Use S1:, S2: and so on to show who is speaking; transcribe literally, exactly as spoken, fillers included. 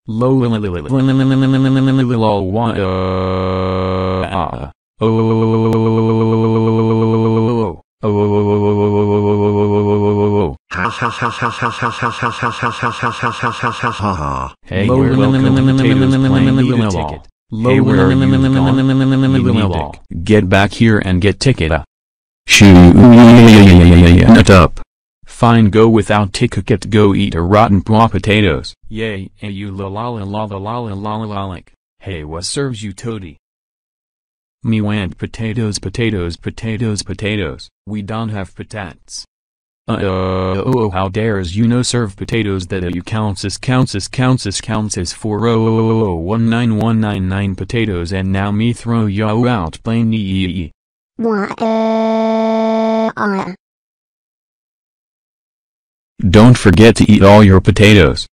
S1: Hey, where welcome potatoes playing need a ticket. Hey, where are you gone? You need to get back here and get ticket. Shut up. Fine, go without ticket, go eat a rotten raw potatoes. Yay, hey you la la la la la la la la la like. Hey, what serves you toady? Me want potatoes potatoes potatoes potatoes. We don't have patates. Uh, uh oh, how dares you no serve potatoes that uh, you counts as counts as counts as counts as four oh oh oh oh one nine one nine nine potatoes, and now me throw you out plain ee. Don't forget to eat all your potatoes.